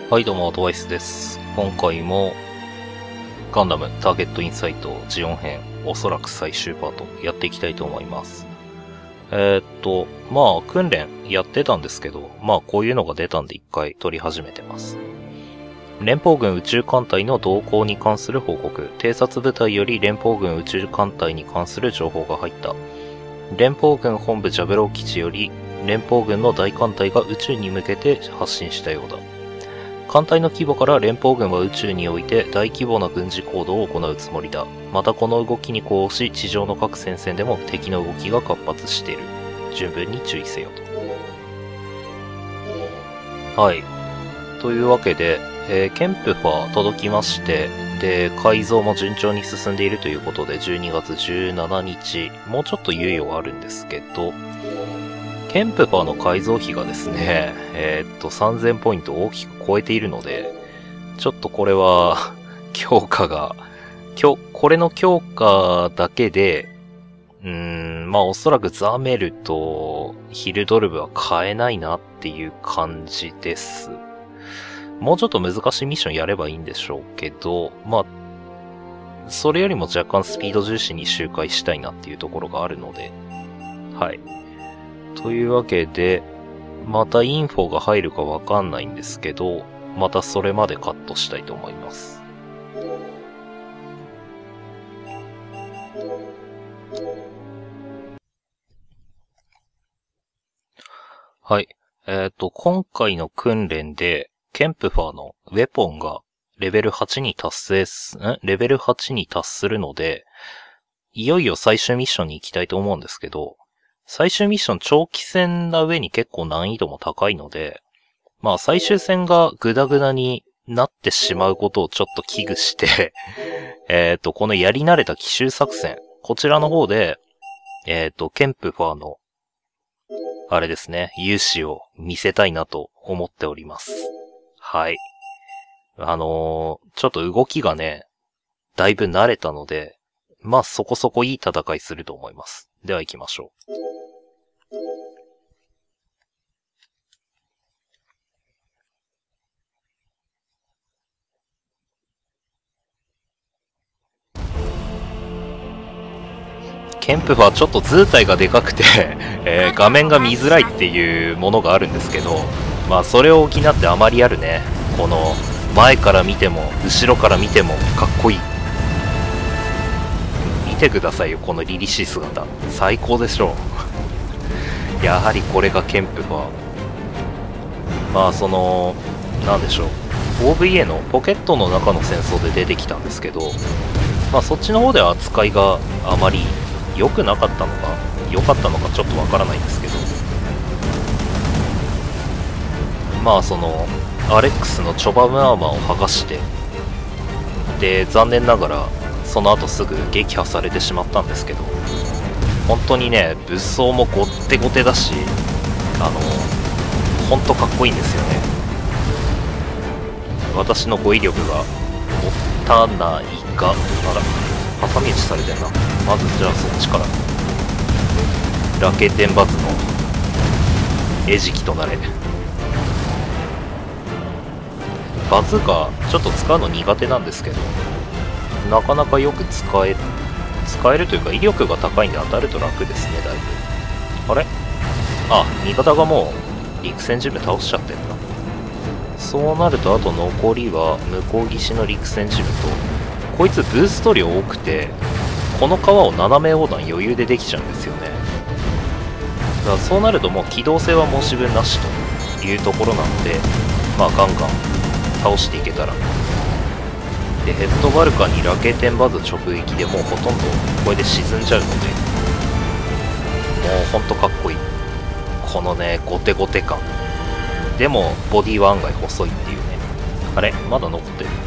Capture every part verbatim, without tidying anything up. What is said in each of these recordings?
はい、どうも、アドバイスです。今回も、ガンダムターゲットインサイトジオン編、おそらく最終パート、やっていきたいと思います。えー、っと、まあ、訓練やってたんですけど、まあ、こういうのが出たんで一回撮り始めてます。連邦軍宇宙艦隊の動向に関する報告。偵察部隊より連邦軍宇宙艦隊に関する情報が入った。連邦軍本部ジャベロー基地より、連邦軍の大艦隊が宇宙に向けて発進したようだ。艦隊の規模から連邦軍は宇宙において大規模な軍事行動を行うつもりだ。またこの動きに呼応し、地上の各戦線でも敵の動きが活発している。十分に注意せよと。はい。というわけで、えー、ケンプファー届きまして、で、改造も順調に進んでいるということで、じゅうにがつじゅうしちにち、もうちょっと猶予はあるんですけど、ケンプファーの改造費がですね、えー、っと、さんぜんポイントを大きく超えているので、ちょっとこれは、強化が、強、これの強化だけで、うーん、まあおそらくザメルとヒルドルブは買えないなっていう感じです。もうちょっと難しいミッションやればいいんでしょうけど、まあ、それよりも若干スピード重視に周回したいなっていうところがあるので、はい。というわけで、またインフォが入るかわかんないんですけど、またそれまでカットしたいと思います。はい。えっと、今回の訓練で、ケンプファーのウェポンがレベルはちに達成す、んレベルはちに達するので、いよいよ最終ミッションに行きたいと思うんですけど、最終ミッション長期戦な上に結構難易度も高いので、まあ最終戦がグダグダになってしまうことをちょっと危惧して、えっと、このやり慣れた奇襲作戦、こちらの方で、えっと、ケンプファーの、あれですね、勇姿を見せたいなと思っております。はい。あのー、ちょっと動きがね、だいぶ慣れたので、まあそこそこいい戦いすると思います。では行きましょう。ケンプファーちょっと図体がでかくて、えー、画面が見づらいっていうものがあるんですけど、まあそれを補ってあまりあるね。この前から見ても後ろから見てもかっこいい。見てくださいよ、この凛々しい姿。最高でしょう。やはりこれがケンプファー。まあその、なんでしょう。オーブイエー のポケットの中の戦争で出てきたんですけど、まあそっちの方では扱いがあまり良くなかったのか、良かったのかちょっとわからないんですけど、まあその、アレックスのチョバムアーマーを剥がして、で、残念ながら、その後すぐ撃破されてしまったんですけど、本当にね、武装もごってごてだし、あの、ほんとかっこいいんですよね。私の語彙力が、もったないが、あら、挟み撃ちされてんな。まずじゃあそっちから。ラケテンバズの餌食となれ。バズーカちょっと使うの苦手なんですけど、なかなかよく使え、使えるというか威力が高いんで当たると楽ですね、だいぶ。あれあ、味方がもう陸戦ジム倒しちゃってんだ。そうなるとあと残りは向こう岸の陸戦ジムと、こいつブースト量多くて、この川を斜め横断余裕でできちゃうんですよね。だからそうなるともう機動性は申し分なしというところなので、まあガンガン倒していけたら。で、ヘッドバルカにラケテンバズ直撃でもうほとんどこれで沈んじゃうので、もうほんとかっこいい。このね、ゴテゴテ感。でも、ボディは案外細いっていうね。あれまだ残ってる。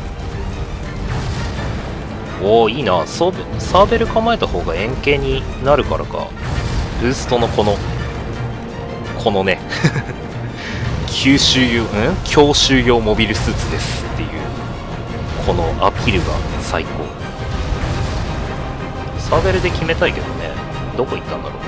おー、いいな。サーベル構えた方が円形になるからか。ブーストのこの、このね、吸収用、ん強襲用モビルスーツですっていう、このアピールが最高。サーベルで決めたいけどね。どこ行ったんだろう。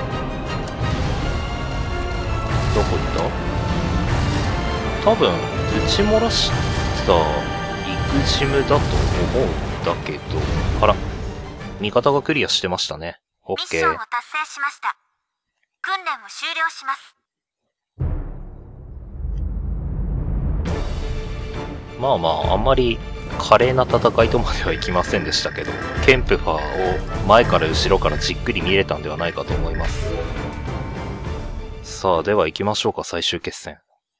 どこ行った？多分、打ち漏らしター陸ジムだと思うんだけど、あら、味方がクリアしてましたね。オッケー。 ミッションを達成しました。訓練を終了します。 まあまあ、あんまり華麗な戦いとまではいきませんでしたけど、ケンプファーを前から後ろからじっくり見れたんではないかと思います。さあ、では行きましょうか、最終決戦。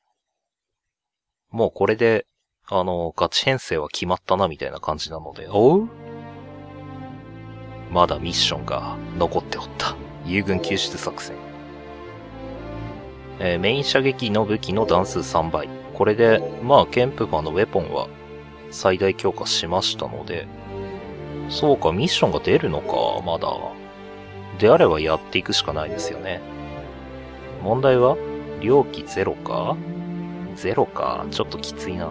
もうこれで、あの、ガチ編成は決まったなみたいな感じなので、おう？まだミッションが残っておった。友軍救出作戦。えー、メイン射撃の武器の弾数さんばい。これで、まあ、ケンプファーのウェポンは最大強化しましたので、そうか、ミッションが出るのか、まだ。であればやっていくしかないですよね。問題は猟奇ゼロか？ゼロか。ちょっときついな。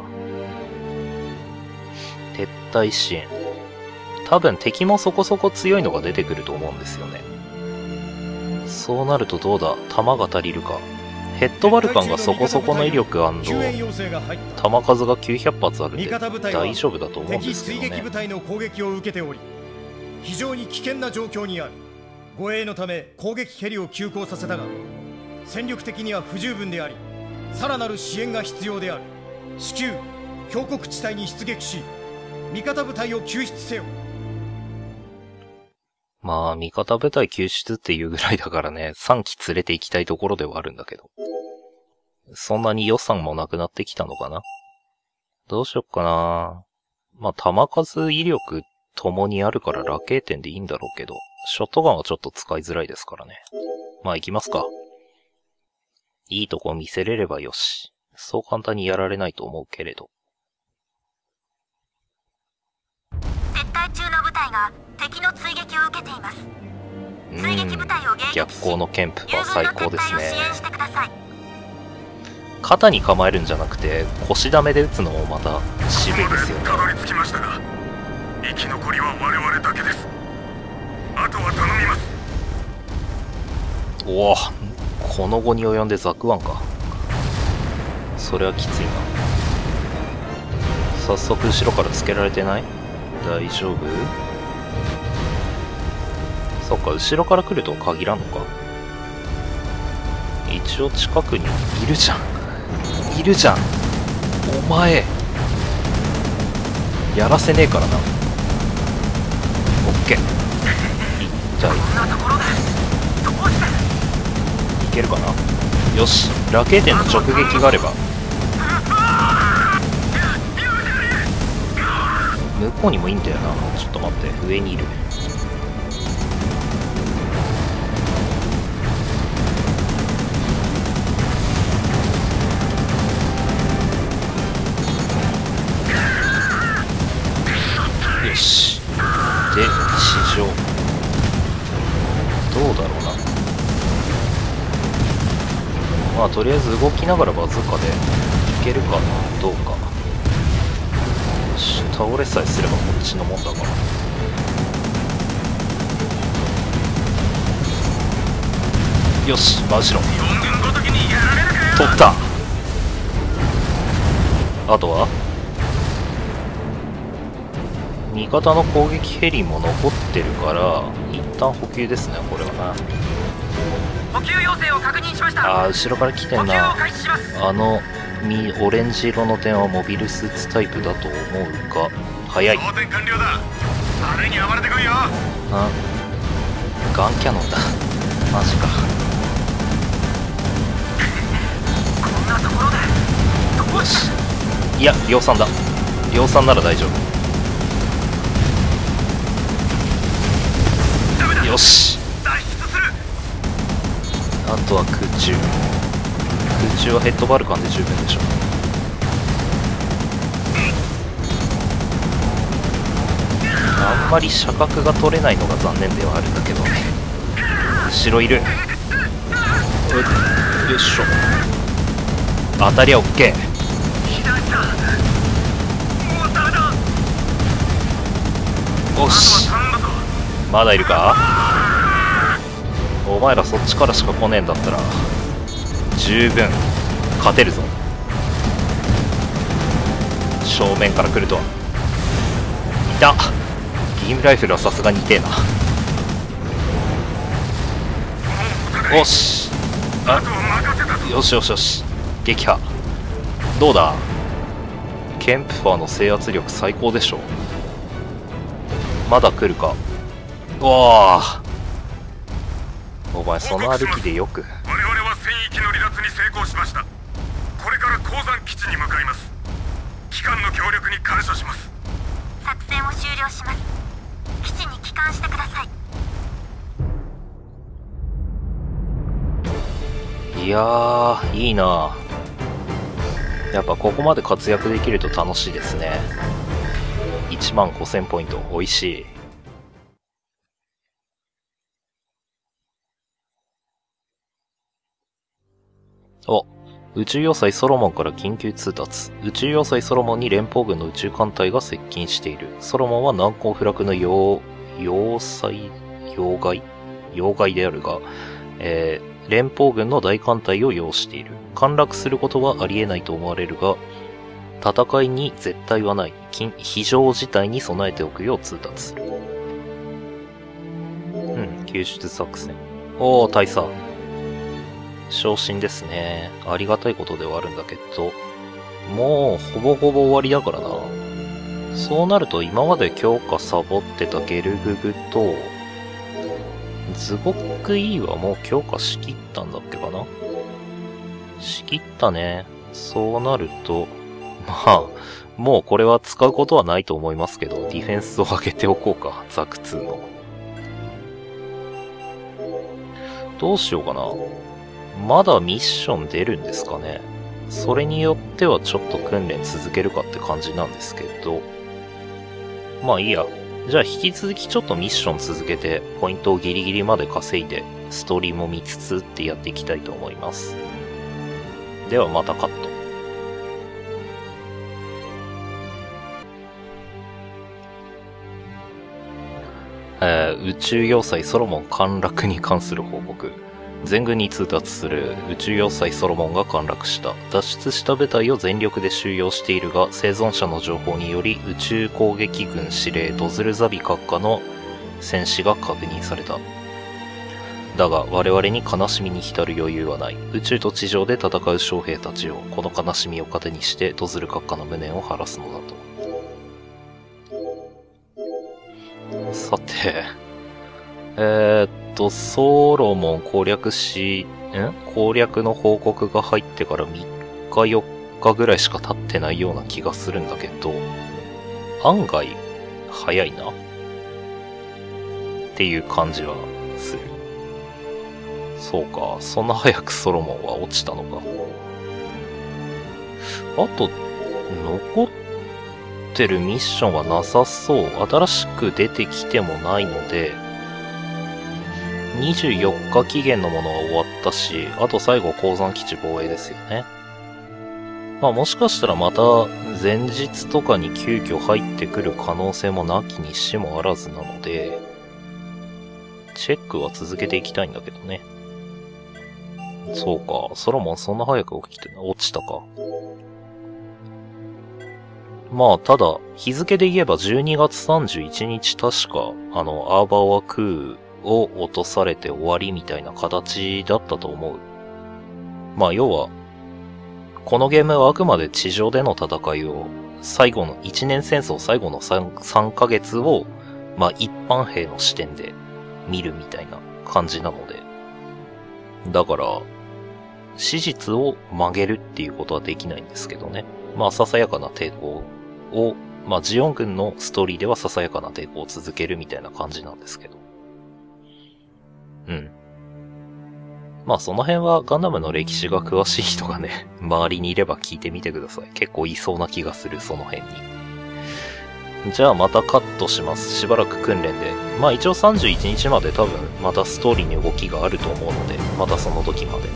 撤退支援。多分敵もそこそこ強いのが出てくると思うんですよね。そうなるとどうだ？弾が足りるか。ヘッドバルカンがそこそこの威力&弾数がきゅうひゃく発あるんで大丈夫だと思うんですけどね。 敵追撃部隊の攻撃を受けており、非常に危険な状況にある。護衛のため攻撃ヘリを急行させたが、戦力的には不十分であり、さらなる支援が必要である。至急峡谷地帯に出撃し、味方部隊を救出せよ。 まあ、味方部隊救出っていうぐらいだからね、さんき連れて行きたいところではあるんだけど。そんなに予算もなくなってきたのかな？どうしよっかな。まあ、弾数、威力ともにあるからラケーテンでいいんだろうけど、ショットガンはちょっと使いづらいですからね。まあ、行きますか。いいとこ見せれればよし。そう簡単にやられないと思うけれど。 撤退中の部隊が敵の追撃を受けています。追撃部隊を迎撃し、 逆光のケンプは最高ですね。 友軍の撤退を支援してください。 肩に構えるんじゃなくて腰ダメで撃つのもまた渋いですよね。 たどり着きましたが、生き残りは我々だけです。あとは頼みます。 おお、この後に及んでザクワンか。それはきついな。早速後ろからつけられてない？大丈夫？そっか、後ろから来るとは限らんのか。一応近くにいるじゃん。いるじゃん。お前。やらせねえからな。オッケー。いったい。いけるかな？よし。ラケーテンの直撃があれば。向こうにもいいんだよな。ちょっと待って。上にいる。よし。で、地上。どうだろうな。まあ、とりあえず動きながらバズーカでいけるかな。どうか。よし。倒れさえすればこっちのもんだから。よし、真後ろ。取った。あとは味方の攻撃ヘリも残ってるから一旦補給ですね。これはな。 補給要請を確認しました。 ああ、後ろから来てんな。あのみオレンジ色の点はモビルスーツタイプだと思うが早い。 装填完了だ。あれに暴れてこいよ。 あ、ガンキャノンだ。マジか。 こんなところでどうし。 いや、量産だ。量産なら大丈夫。よし。あとは空中。空中はヘッドバルカンで十分でしょ。あんまり射角が取れないのが残念ではあるんだけどね。後ろいる。よいしょ。当たりは OK。 よし。まだいるか？お前らそっちからしか来ねえんだったら十分勝てるぞ。 正面から来るとは。いた。ビームライフルはさすがに痛えな。よし。あ、よしよしよし。撃破。どうだ。ケンプファーの制圧力最高でしょ。まだ来るか。うわあ、お前その歩きでよく。 我々は戦域の離脱に成功しました。これから鉱山基地に向かいます。機関の協力に感謝します。 作戦を終了します。基地に帰還してください。 いやー、いいな。やっぱここまで活躍できると楽しいですね。いちまんごせんポイント、おいしい。お、宇宙要塞ソロモンから緊急通達。宇宙要塞ソロモンに連邦軍の宇宙艦隊が接近している。ソロモンは難攻不落の要、要塞、要害要害であるが、えー、連邦軍の大艦隊を擁している。陥落することはありえないと思われるが、戦いに絶対はない。非常事態に備えておくよう通達する。うん、救出作戦。おー、大佐。昇進ですね。ありがたいことではあるんだけど、もうほぼほぼ終わりだからな。そうなると今まで強化サボってたゲルググと、ズゴック E はもう強化しきったんだっけかな。しきったね。そうなると、まあ、もうこれは使うことはないと思いますけど、ディフェンスを上げておこうか、ザクツーの。どうしようかな。まだミッション出るんですかね。それによってはちょっと訓練続けるかって感じなんですけど。まあいいや。じゃあ引き続きちょっとミッション続けて、ポイントをギリギリまで稼いで、ストーリーも見つつってやっていきたいと思います。ではまたカット。えー、宇宙要塞ソロモン陥落に関する報告。全軍に通達する。宇宙要塞ソロモンが陥落した。脱出した部隊を全力で収容しているが、生存者の情報により宇宙攻撃軍司令ドズルザビ閣下の戦死が確認された。だが我々に悲しみに浸る余裕はない。宇宙と地上で戦う将兵たちを、この悲しみを糧にしてドズル閣下の無念を晴らすのだと。さて、えー、っと、ソロモン攻略し、ん攻略の報告が入ってからみっかよっかぐらいしか経ってないような気がするんだけど、案外、早いな。っていう感じはする。そうか、そんな早くソロモンは落ちたのか。あと、残ってるミッションはなさそう。新しく出てきてもないので、にじゅうよっか期限のものは終わったし、あと最後鉱山基地防衛ですよね。まあもしかしたらまた前日とかに急遽入ってくる可能性もなきにしもあらずなので、チェックは続けていきたいんだけどね。そうか、ソロモンそんな早く起きて、落ちたか。まあただ、日付で言えばじゅうにがつさんじゅういちにち確か、あの、アーバーワクーを落とされて終わりみたいな形だったと思う。まあ要は、このゲームはあくまで地上での戦いを、最後の一年戦争最後の 3, さんかげつを、まあ一般兵の視点で見るみたいな感じなので。だから、史実を曲げるっていうことはできないんですけどね。まあささやかな抵抗を、まあジオン軍のストーリーではささやかな抵抗を続けるみたいな感じなんですけど。うん。まあその辺はガンダムの歴史が詳しい人がね、周りにいれば聞いてみてください。結構いそうな気がする、その辺に。じゃあまたカットします。しばらく訓練で。まあ一応さんじゅういちにちまで多分またストーリーに動きがあると思うので、またその時まで。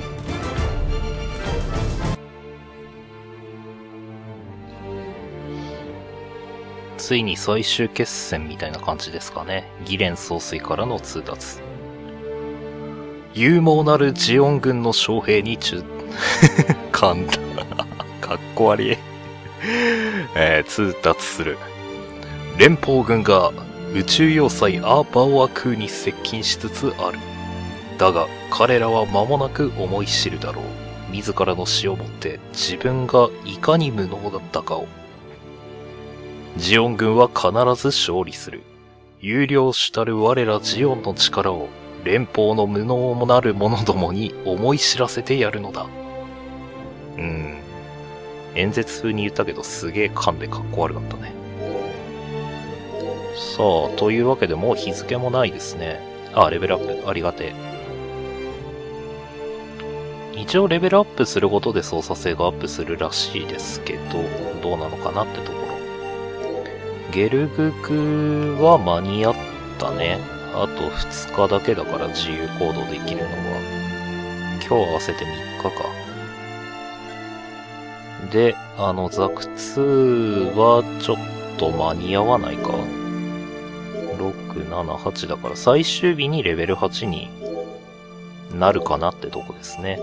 ついに最終決戦みたいな感じですかね。ギレン総帥からの通達。勇猛なるジオン軍の将兵に中、噛んだ。かっこ悪い。 えー、通達する。連邦軍が宇宙要塞アーバオア空に接近しつつある。だが彼らは間もなく思い知るだろう。自らの死をもって自分がいかに無能だったかを。ジオン軍は必ず勝利する。有料主たる我らジオンの力を連邦の無能もなる者どもに思い知らせてやるのだ。うん。演説風に言ったけどすげえ噛んでかっこ悪かったね。さあ、というわけでもう日付もないですね。あ、レベルアップ。ありがてえ。一応レベルアップすることで操作性がアップするらしいですけど、どうなのかなってところ。ゲルググは間に合ったね。あとふつかだけだから自由行動できるのは。今日合わせてみっかか。で、あの、ザクツーはちょっと間に合わないか。ろく、なな、はちだから最終日にレベルはちになるかなってとこですね。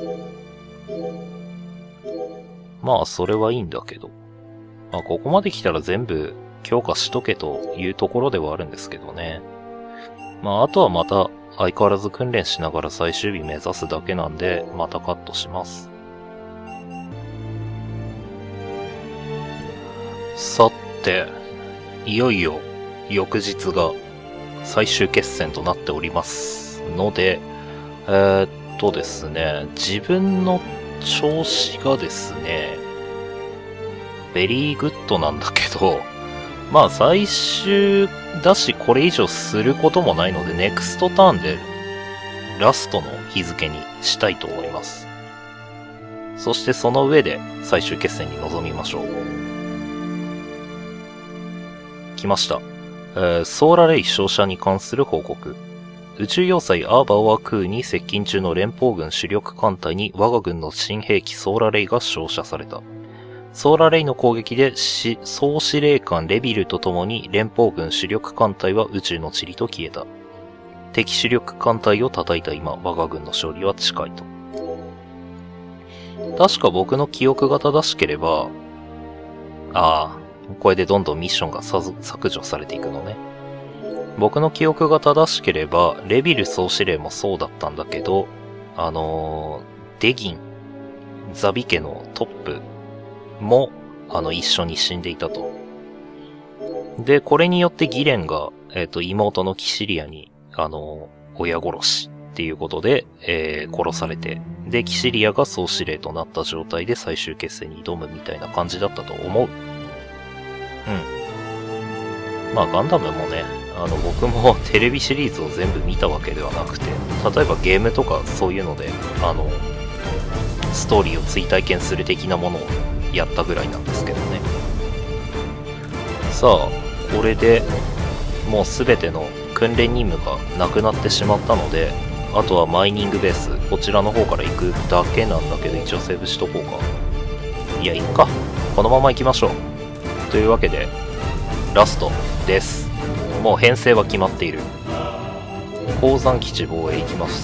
まあ、それはいいんだけど。まあ、ここまで来たら全部強化しとけというところではあるんですけどね。まあ、あとはまた相変わらず訓練しながら最終日目指すだけなんで、またカットします。さて、いよいよ翌日が最終決戦となっておりますので、えー、っとですね、自分の調子がですね、ベリーグッドなんだけど、まあ最終だしこれ以上することもないので、ネクストターンでラストの日付にしたいと思います。そしてその上で最終決戦に臨みましょう。来ました。えー、ソーラレイ照射に関する報告。宇宙要塞アーバオア空に接近中の連邦軍主力艦隊に我が軍の新兵器ソーラレイが照射された。ソーラレイの攻撃で総司令官レビルと共に連邦軍主力艦隊は宇宙の塵と消えた。敵主力艦隊を叩いた今、我が軍の勝利は近いと。確か僕の記憶が正しければ、ああ、これでどんどんミッションが削除されていくのね。僕の記憶が正しければ、レビル総司令もそうだったんだけど、あのー、デギン、ザビ家のトップも、あの、一緒に死んでいたと。で、これによってギレンが、えっと、妹のキシリアに、あのー、親殺しっていうことで、えー、殺されて、で、キシリアが総司令となった状態で最終決戦に挑むみたいな感じだったと思う。うん。まあ、ガンダムもね、あの、僕もテレビシリーズを全部見たわけではなくて、例えばゲームとかそういうので、あの、ストーリーを追体験する的なものをやったぐらいなんですけどね。さあ、これでもうすべての訓練任務がなくなってしまったので、あとはマイニングベース、こちらの方から行くだけなんだけど、一応セーブしとこうか。いや、いっか。このまま行きましょう。というわけで、ラストです。もう編成は決まっている。鉱山基地防衛行きます。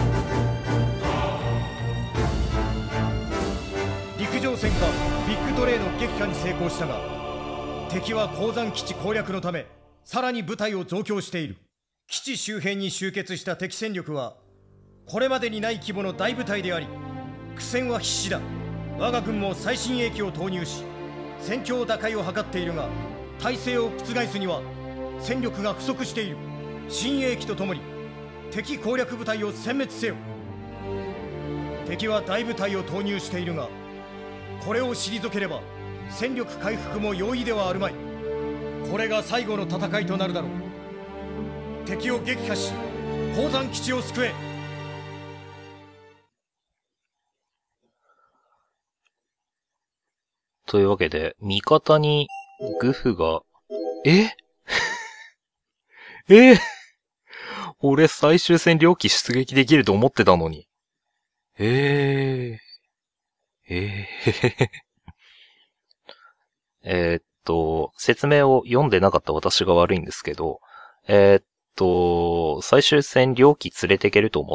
陸上戦艦ビッグトレイの撃破に成功したが、敵は鉱山基地攻略のためさらに部隊を増強している。基地周辺に集結した敵戦力はこれまでにない規模の大部隊であり、苦戦は必至だ。我が軍も最新鋭機を投入し戦況打開を図っているが、体制を覆すには戦力が不足している。新鋭機とともに敵攻略部隊を殲滅せよ。敵は大部隊を投入しているが、これを退ければ戦力回復も容易ではあるまい。これが最後の戦いとなるだろう。敵を撃破し鉱山基地を救え。 というわけで、味方にグフが、ええ俺最終戦両機出撃できると思ってたのに。えええええーっと、説明を読んでなかった私が悪いんですけど、えーっと、最終戦両機連れていけると思って、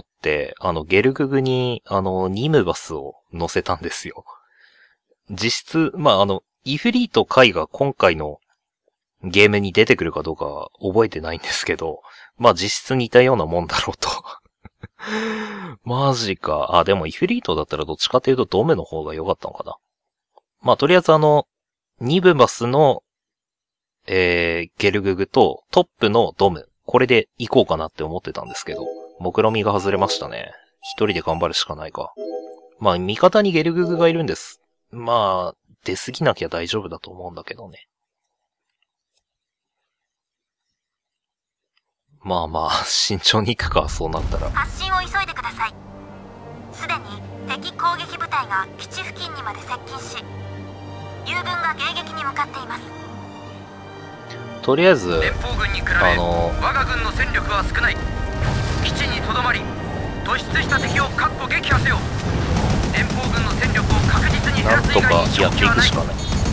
あの、ゲルググに、あの、ニムバスを乗せたんですよ。実質、まあ、あの、 イフリート海が今回のゲームに出てくるかどうかは覚えてないんですけど、まあ実質似たようなもんだろうと。マジか。あ、でもイフリートだったらどっちかというとドムの方が良かったのかな。まあとりあえずあの、ニブマスの、えー、ゲルググとトップのドム。これで行こうかなって思ってたんですけど、目論見が外れましたね。一人で頑張るしかないか。まあ味方にゲルググがいるんです。まあ、出過ぎなきゃ大丈夫だと思うんだけどね。まあまあ、慎重に行くか、そうなったら。 発進を急いでください。すでに敵攻撃部隊が基地付近にまで接近し、友軍が迎撃に向かっています。 とりあえず、 連邦軍に比べあの我が軍の戦力は少ない。基地にとどまり、突出した敵を確保撃破せよ。連邦軍の戦力を確実に減なんとからす以外にやってい勝機はない。 くしかない。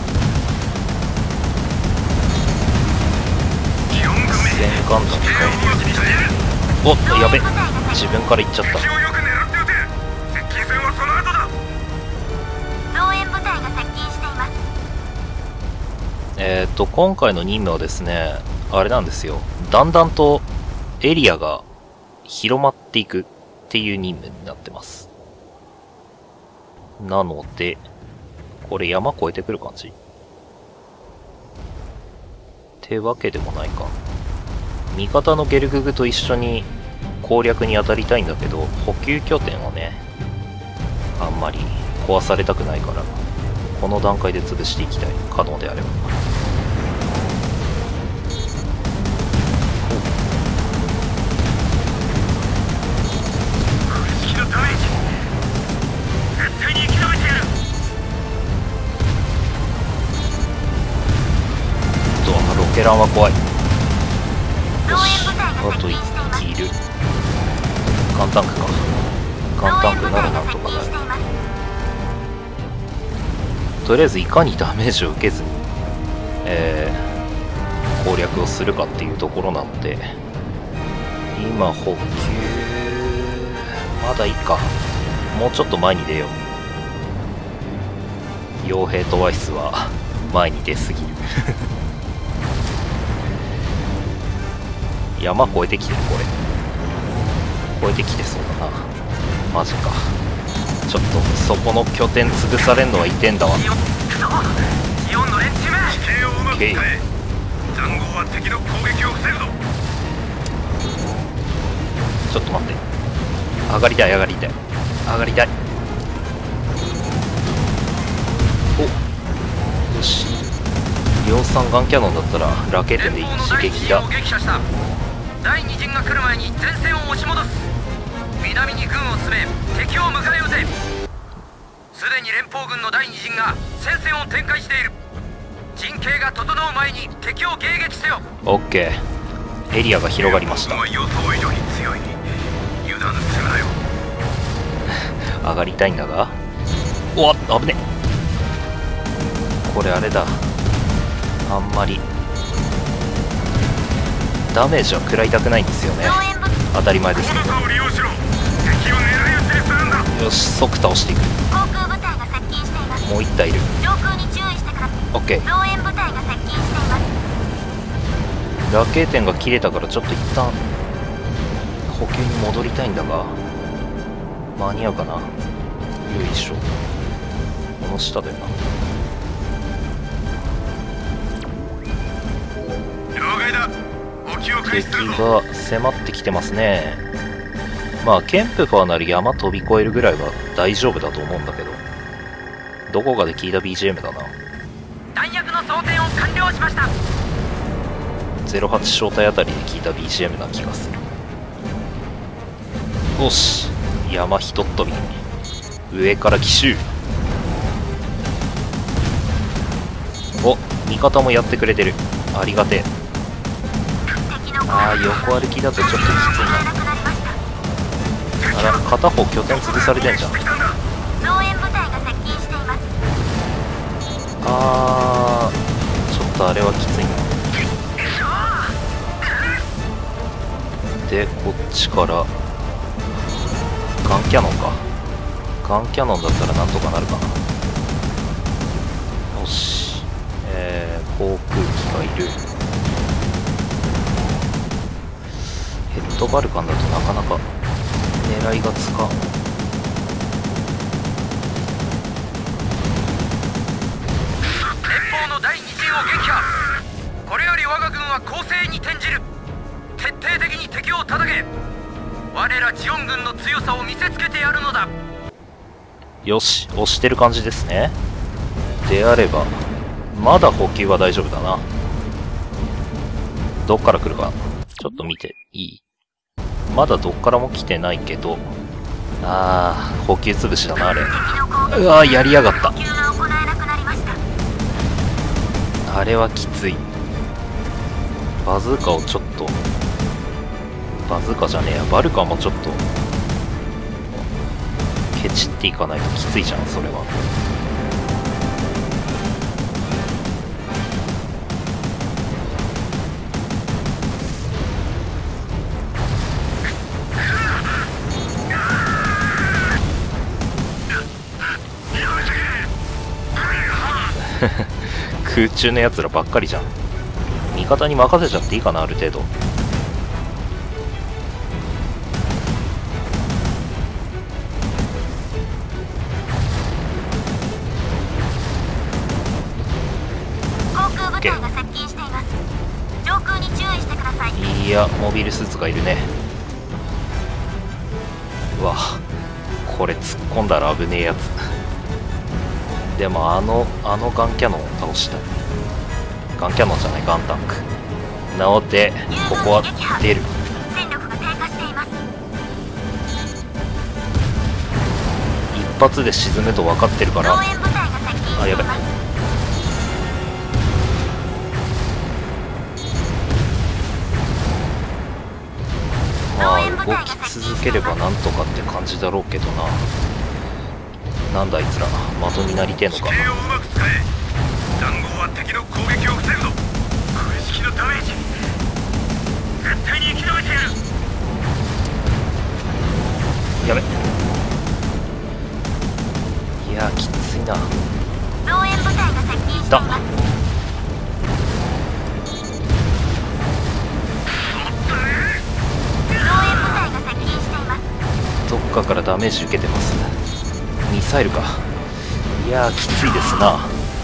戦艦弾か。おっと、やべ。自分から行っちゃった。 敵をよく狙って撃て。接近戦はその後だ。 増援部隊が接近しています。 えっと、今回の任務はですね、あれなんですよ。だんだんとエリアが広まっていくっていう任務になってます。なので、これ山越えてくる感じってわけでもないか。味方のゲルググと一緒に攻略に当たりたいんだけど、補給拠点をね、あんまり壊されたくないから、この段階で潰していきたい。可能であれば。 敵のダメージ絶対に生き延びてやる。 とはロケランは怖い。よ増し、 援部隊があと接近しています。 いちいる。ガンタンクか。ガンタンクならなんとかなる。とりあえずいかにダメージを受けずに、えー、攻略をするかっていうところなので、今補給まだいいか。もうちょっと前に出よう。傭兵とワイスは前に出すぎる。山越えてきてる。これ越えてきてそうだな。マジか。ちょっとそこの拠点潰されんのは痛えんだわ。 ジオンジオンの連中め。 地形をうまく使え。塹壕は敵の攻撃を防ぐぞ。 ちょっと待って。上がりたい上がりたい上がりたい。お、よし。量産ガンキャノンだったらラケットで連邦の一第一撃だ。 陣を撃破した。第二陣が来る前に前線を押し戻す。南に軍を進め敵を迎え撃て。すでに連邦軍の第二陣が戦線を展開している。陣形が整う前に敵を迎撃せよ。 オッケー。エリアが広がりました。 予想以上に強い。油断するなよ。 上がりたいんだが、おっ危ね。これあれだ。あんまりダメージは食らいたくないんですよね。 増援部当たり前ですけこの差を利用しろ。敵を狙い撃ちにするんだ。 ど。よし、即倒していく。 航空部隊が接近しています。 もう一体いる。 上空に注意してください。 オッケー。 増援部隊が接近しています。 ラケーテンが切れたからちょっと一旦補給に戻りたいんだが、間に合うかな。よいしょ。この下だよな。 了解だ。補給を開始敵するぞ。 が迫ってきてますね。まあケンプファーなり山飛び越えるぐらいは大丈夫だと思うんだけど、どこかで聞いた ビージーエム だな。 弾薬の装填を完了しました。 ゼロはち小隊あたりで聞いた ビージーエム な気がする。よし、山ひとっ飛び。上から奇襲。お、味方もやってくれてる。ありがてえ。 敵の攻あー、 撃横歩きだとちょっときついがなくなりました。 な。あら、片方拠点潰されてんじゃん。 増援部隊が接近しています。 あー、ちょっとあれはきついな。で、こっちからガンキャノンか。ガンキャノンだったらなんとかなるかな。よし、 航空機がいる。ヘッドバルカンだとなかなか狙いがつかん。 連邦の第二陣を撃破。これより我が軍は攻勢に転じる。徹底的に敵を叩け。我らジオン軍の強さを見せつけてやるのだ。 よし、押してる感じですね。であればまだ補給は大丈夫だな。どっから来るかちょっと見ていい？まだどっからも来てないけど、あー、補給潰しだなあれ。うわー、やりやがった。あれはきつい。バズーカをちょっと、バズーカじゃねえや、バルカもちょっとケチっていかないときついじゃん、それは。空中のやつらばっかりじゃん。味方に任せちゃっていいかな、ある程度。 航空部隊が接近しています。上空に注意してください。 いや、モビルスーツがいるね。うわ、これ突っ込んだら危ねえやつ。でもあのあのガンキャノンを倒したい。ガンキャノンじゃない、ガンタンクなのでここは出る。 戦力が低下しています。 一発で沈むと分かってるから。 増援部隊が接近しています。 あ、やべ。まあ動き続ければなんとかって感じだろうけどな。なんだあいつら、的になりてえのか。 地形をうまく使え。塹壕は敵の攻撃を防ぐぞ。空式のダメージ絶対に生き延びてやる。 やべ。いやーきついな。 増援部隊が接近していだます。増援部隊が接近しています。 どっかからダメージ受けてます。ミサイルか。いやーきついですな。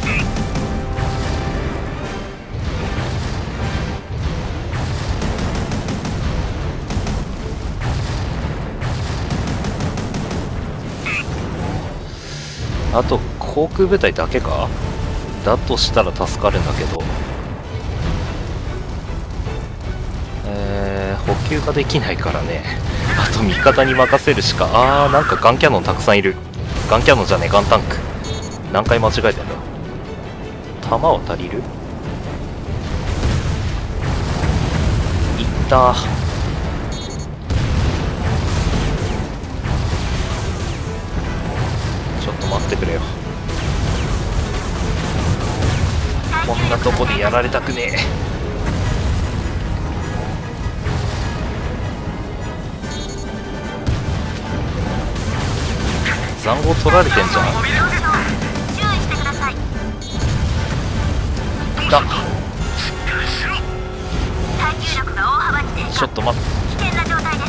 あと航空部隊だけか。だとしたら助かるんだけど、えー、補給ができないからね。あと味方に任せるしか。あー、なんかガンキャノンたくさんいる。ガンキャノンじゃねえ、ガンタンク。何回間違えてんだ。弾は足りる？いったー。ちょっと待ってくれよ。こんなとこでやられたくねえ。塹壕取られてんじゃん。 注意してください。 だ、 耐久力が大幅に低下。 ちょっと待って。 危険な状態です。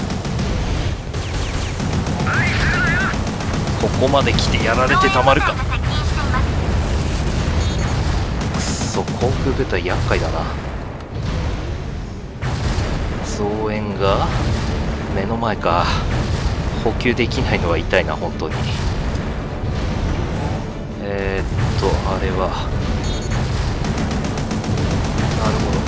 ここまで来てやられてたまるか。 増援部隊が接近しています。 くっそ、航空部隊厄介だな。増援が目の前か。補給できないのは痛いな本当に。えー、っとあれはなるほ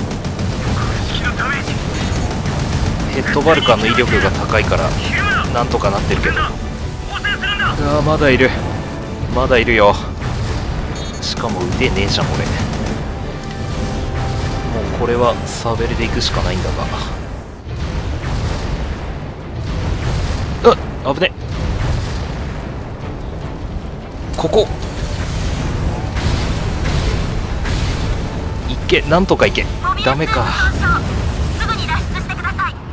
ど。ヘッドバルカンの威力が高いからなんとかなってるけど。うわ、まだいる、まだいるよ。しかも腕ねえじゃん俺。もうこれはサベルで行くしかないんだが。うっ、危ね。ここいけ、なんとかいけ。ダメか。 すぐに脱出してください。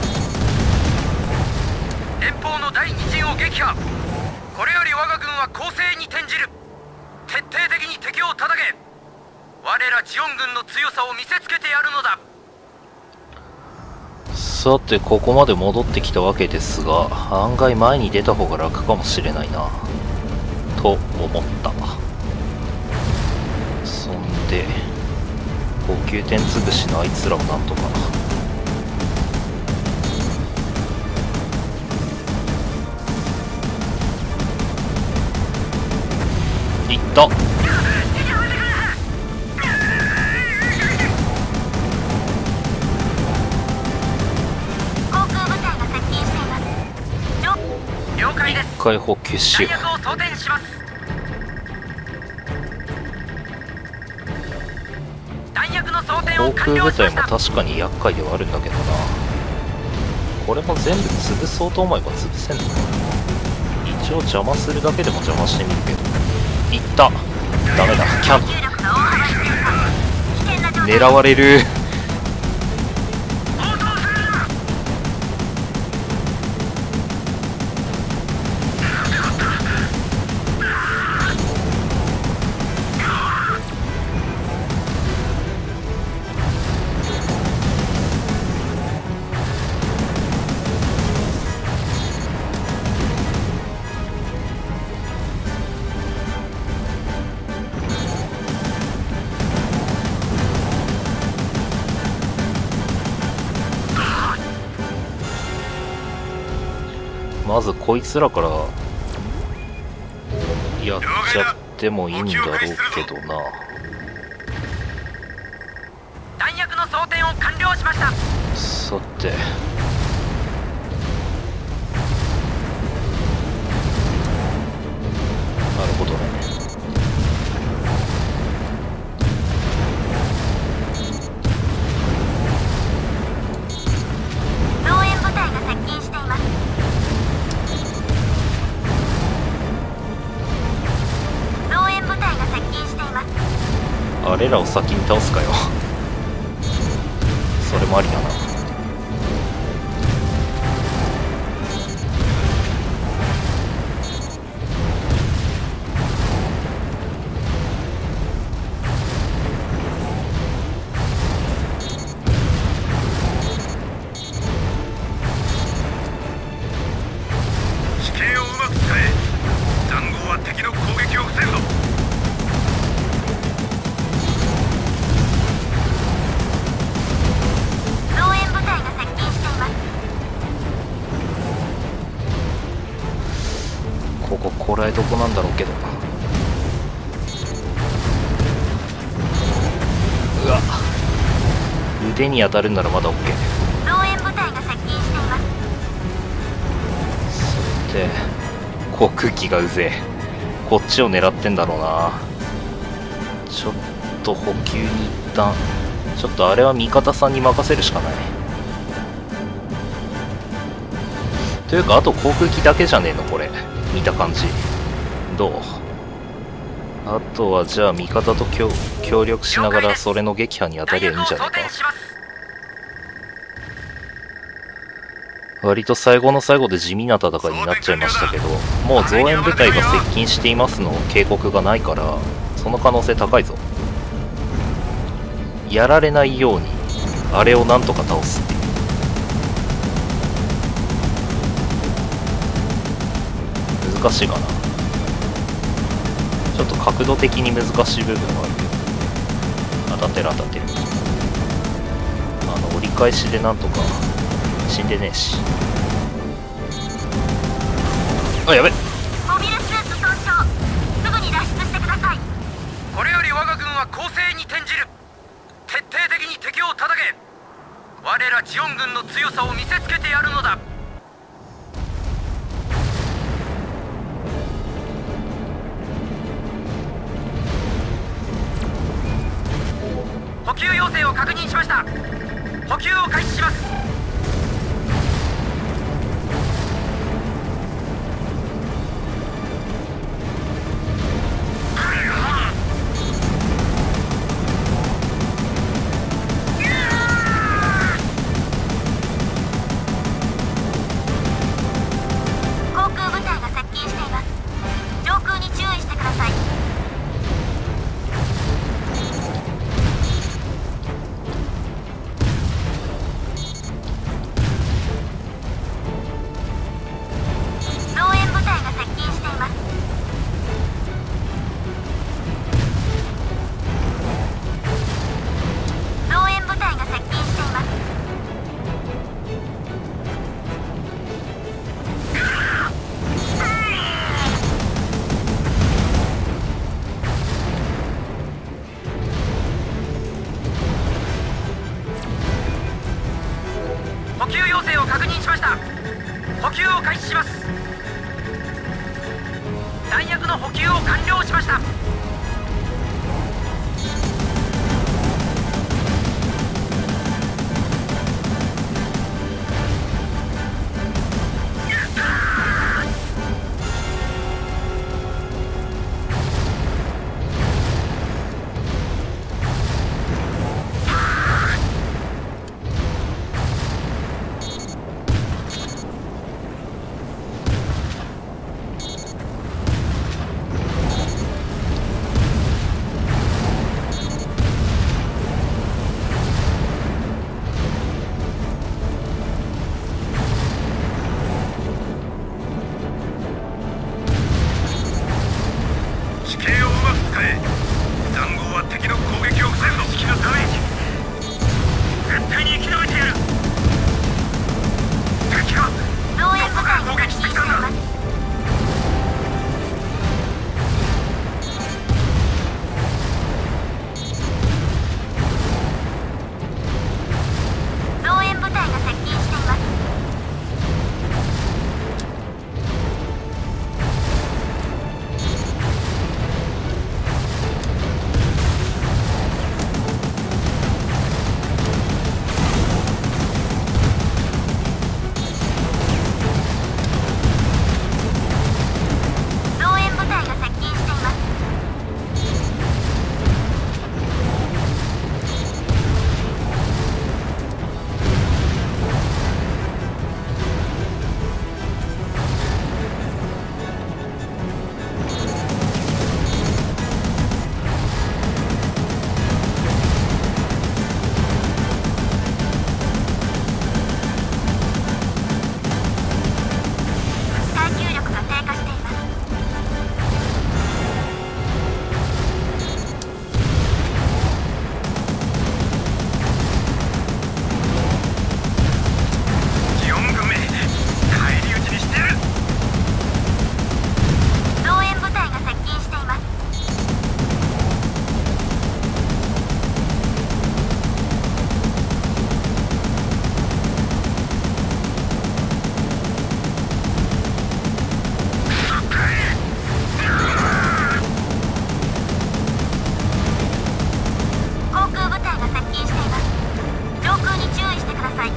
連邦の第二陣を撃破。これより我が軍は攻勢に転じる。徹底的に敵を叩け。我我らジオン軍の強さを見せつけてやるのだ。 さてここまで戻ってきたわけですが、案外前に出た方が楽かもしれないなと思った。そんで高級点潰しのあいつらをなんとか。いった。一回補給しよう。航空部隊も確かに厄介ではあるんだけどな。これも全部潰そうと思えば潰せんのかな。一応邪魔するだけでも邪魔してみるけど。いった。ダメだ、キャノン狙われる。まずこいつらからやっちゃってもいいんだろうけどな。 弾薬の装填を完了しました。 さてなるほどね。 増援部隊が接近しています。 あれらを先に倒すかよ。それもありだな。 地形をうまく使え。塹壕は敵の攻撃を防ぐぞ。 こここらえどこなんだろうけど。うわ、腕に当たるんならまだ OK。 増援部隊が接近しています。 さて航空機がうぜえ。こっちを狙ってんだろうな。ちょっと補給に一旦ちょっとあれは味方さんに任せるしかない。というかあと航空機だけじゃねえのこれ、見た感じ。どう？あとはじゃあ味方と協協力しながらそれの撃破に当たりゃいいんじゃないか。割と最後の最後で地味な戦いになっちゃいましたけど、もう増援部隊が接近していますの警告がないから、その可能性高いぞ。やられないようにあれをなんとか倒すっていう。難しいかな。ちょっと角度的に難しい部分はあるけど、当たってる当たってる。あの折り返しでなんとか死んでねえし。あ、やべっ。 モビルスーツ損傷。すぐに脱出してください。 これより我が軍は攻勢に転じる。徹底的に敵を叩け。我らジオン軍の強さを見せつけてやるのだ。補給要請を確認しました。補給を開始します。 航空部隊が接近しています。上空に注意してください。 地形をうまく使え。塹壕は敵の攻撃を防ぐの。敵のダメージ絶対に生き延びてやる。敵が増援部どこから隊が接攻撃してきたんだ。 近しています。増援部隊が接近しています。増援部隊が接近しています。耐久力が低下しています。 ジオン軍め返り討ちにしてやる。 増援部隊が接近しています。航空部隊が接近しています。上空に注意してください。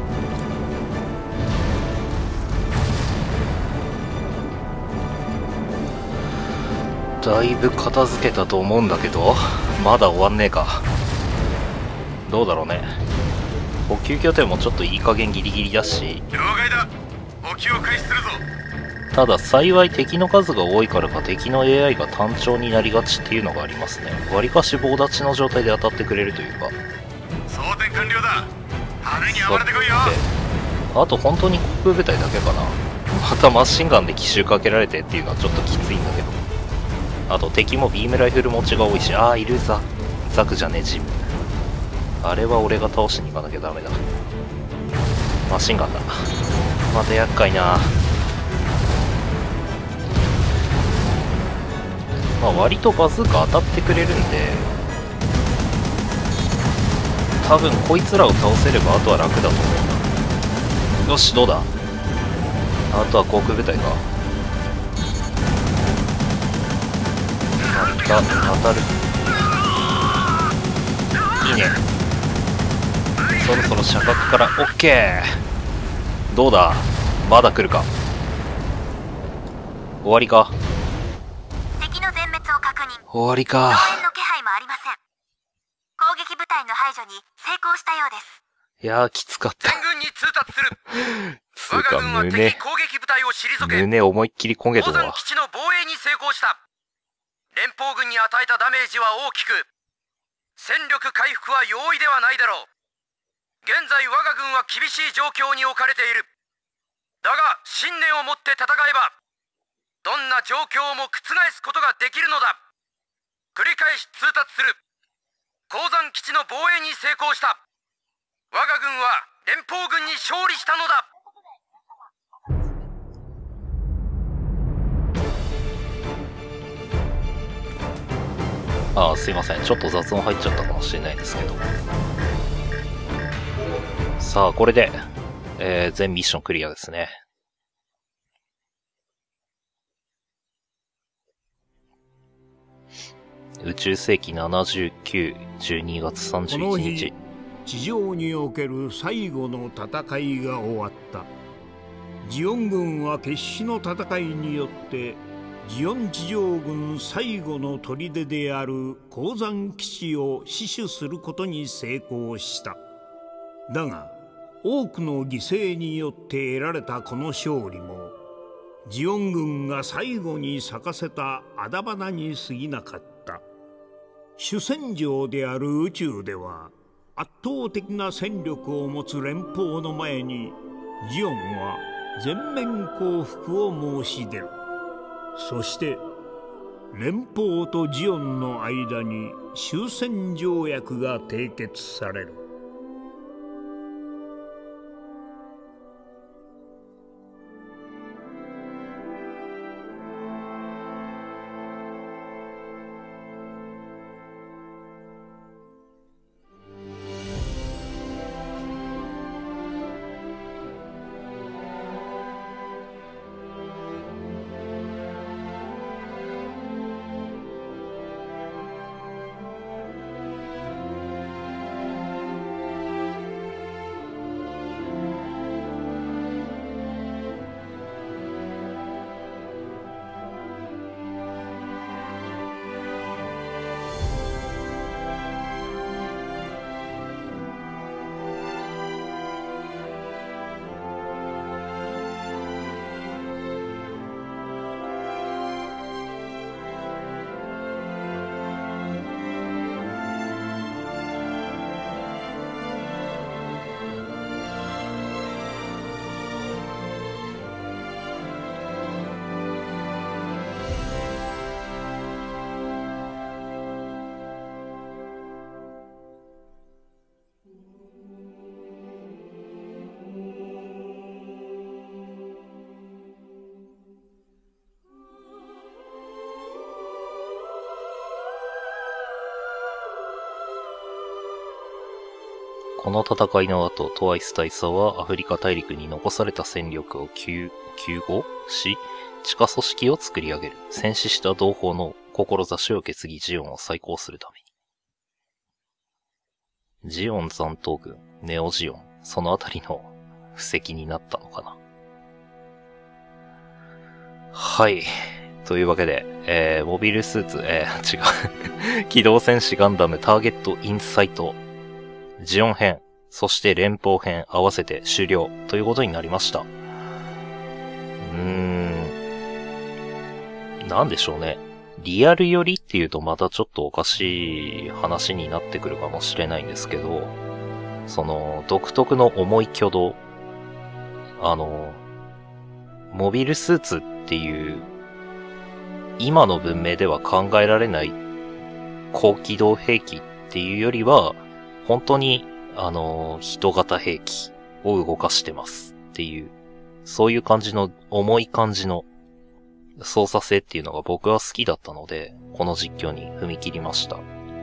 だいぶ片付けたと思うんだけど、まだ終わんねえか。どうだろうね。補給拠点もちょっといい加減ギリギリだし、 了解だ。補給を開始するぞ。 ただ幸い敵の数が多いからか敵の エーアイ が単調になりがちっていうのがありますね。わりかし棒立ちの状態で当たってくれるというか。 装填完了だ。派手に暴れてこいよ。 あと本当に航空部隊だけかな。またマシンガンで奇襲かけられてっていうのはちょっときついんだけど。あと敵もビームライフル持ちが多いし、ああいるザザクじゃねえジム。あれは俺が倒しに行かなきゃダメだ。マシンガンだ。また厄介な。まあ割とバズーカ当たってくれるんで、多分こいつらを倒せればあとは楽だと思うんだ。よしどうだ。あとは航空部隊か。また当たる。いいね。そろそろ射角から OK。 どうだ、まだ来るか。終わりか。 敵の全滅を確認。 終わりか。 増援の気配もありません。攻撃部隊の排除に成功したようです。 いやーきつかった。 全軍に通達する。 つうか我が軍は胸敵攻撃部隊を退け、 胸思いっきり焦げて鉱るわ。 山基地の防衛に成功した。連邦軍に与えたダメージは大きく、戦力回復は容易ではないだろう。現在我が軍は厳しい状況に置かれている。だが信念を持って戦えばどんな状況も覆すことができるのだ。繰り返し通達する。鉱山基地の防衛に成功した。我が軍は連邦軍に勝利したのだ。 ああすいません、ちょっと雑音入っちゃったかもしれないですけど。さあこれで、えー、全ミッションクリアですね。宇宙世紀ななじゅうきゅう、じゅうにがつさんじゅういちにち。 地上における最後の戦いが終わった。ジオン軍は決死の戦いによってジオン地上軍最後の砦である鉱山基地を死守することに成功した。だが多くの犠牲によって得られたこの勝利もジオン軍が最後に咲かせたあだ花に過ぎなかった。主戦場である宇宙では圧倒的な戦力を持つ連邦の前にジオンは全面降伏を申し出る。そして連邦とジオンの間に終戦条約が締結される。 この戦いの後、トワイス大佐はアフリカ大陸に残された戦力を救、救護し、地下組織を作り上げる。戦死した同胞の志を受け継ぎジオンを再興するために。ジオン残党軍、ネオジオン、そのあたりの布石になったのかな。はい。というわけで、えー、モビルスーツ、えー、違う。機動戦士ガンダムターゲットインサイト、ジオン編、そして連邦編合わせて終了ということになりました。うーん、なんでしょうね。リアル寄りっていうとまたちょっとおかしい話になってくるかもしれないんですけど、その独特の重い挙動、あの、モビルスーツっていう今の文明では考えられない高機動兵器っていうよりは、本当に、あの、人型兵器を動かしてますっていう、そういう感じの、重い感じの操作性っていうのが僕は好きだったので、この実況に踏み切りました。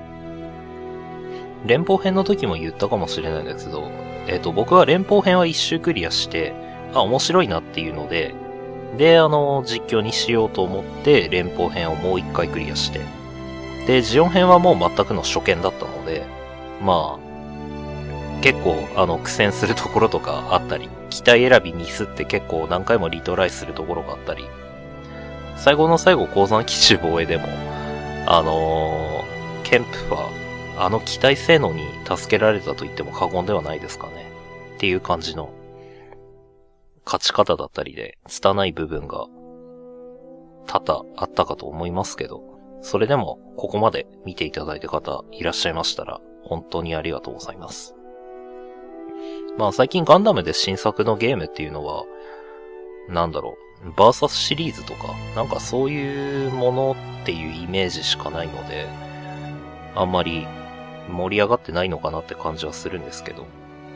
連邦編の時も言ったかもしれないんですけど、えっと、僕は連邦編は一周クリアして、あ、面白いなっていうので、で、あの、実況にしようと思って、連邦編をもう一回クリアして、で、ジオン編はもう全くの初見だったので、まあ、結構、あの、苦戦するところとかあったり、機体選びミスって結構何回もリトライするところがあったり、最後の最後、鉱山基地防衛でも、あのー、ケンプは、あの機体性能に助けられたと言っても過言ではないですかね。っていう感じの、勝ち方だったりで、拙い部分が、多々あったかと思いますけど、それでも、ここまで見ていただいた方いらっしゃいましたら、本当にありがとうございます。まあ最近ガンダムで新作のゲームっていうのは、なんだろう、バーサスシリーズとか、なんかそういうものっていうイメージしかないので、あんまり盛り上がってないのかなって感じはするんですけど。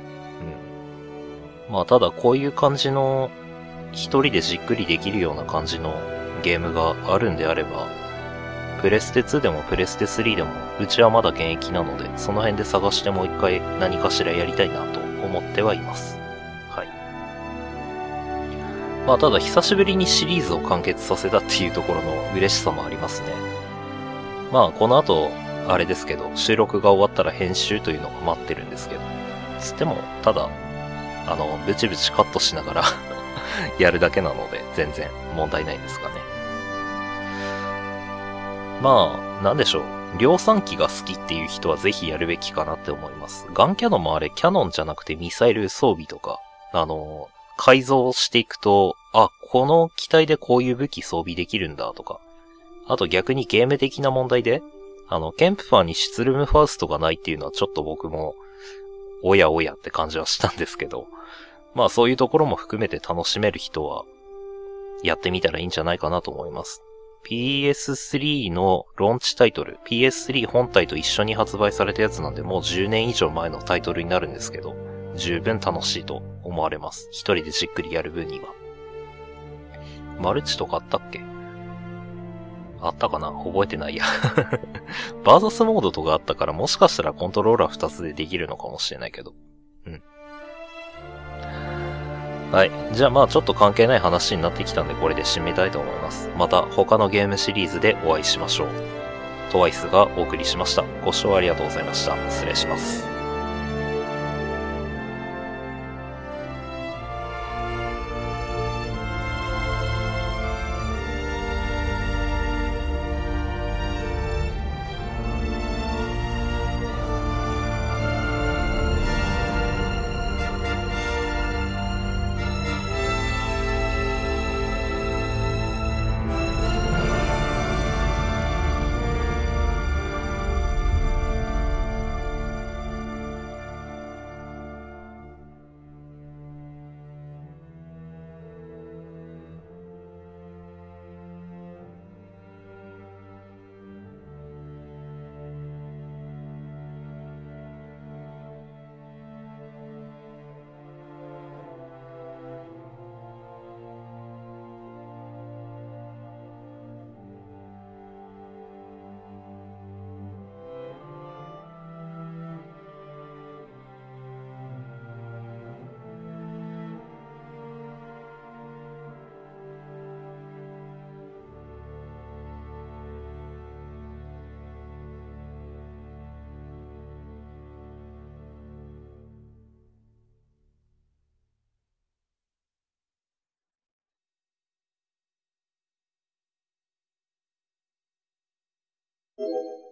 うん。まあただこういう感じの、一人でじっくりできるような感じのゲームがあるんであれば、プレステツーでもプレステスリーでも、うちはまだ現役なので、その辺で探してもう一回何かしらやりたいなと思ってはいます。はい。まあただ久しぶりにシリーズを完結させたっていうところの嬉しさもありますね。まあこの後、あれですけど、収録が終わったら編集というのが待ってるんですけど、つっても、ただ、あの、ブチブチカットしながらやるだけなので、全然問題ないですかね。まあ、なんでしょう。量産機が好きっていう人はぜひやるべきかなって思います。ガンキャノンもあれ、キャノンじゃなくてミサイル装備とか、あの、改造していくと、あ、この機体でこういう武器装備できるんだとか、あと逆にゲーム的な問題で、あの、ケンプファーにシュツルムファウストがないっていうのはちょっと僕も、おやおやって感じはしたんですけど、まあそういうところも含めて楽しめる人は、やってみたらいいんじゃないかなと思います。 ピーエススリー のローンチタイトル、ピーエススリー 本体と一緒に発売されたやつなんで、もうじゅうねん以上前のタイトルになるんですけど、十分楽しいと思われます。一人でじっくりやる分には。マルチとかあったっけ？あったかな？覚えてないや。バーサスモードとかあったから、もしかしたらコントローラー二つでできるのかもしれないけど。うん。はい。じゃあまあちょっと関係ない話になってきたんで、これで締めたいと思います。また他のゲームシリーズでお会いしましょう。トワイスがお送りしました。ご視聴ありがとうございました。失礼します。 you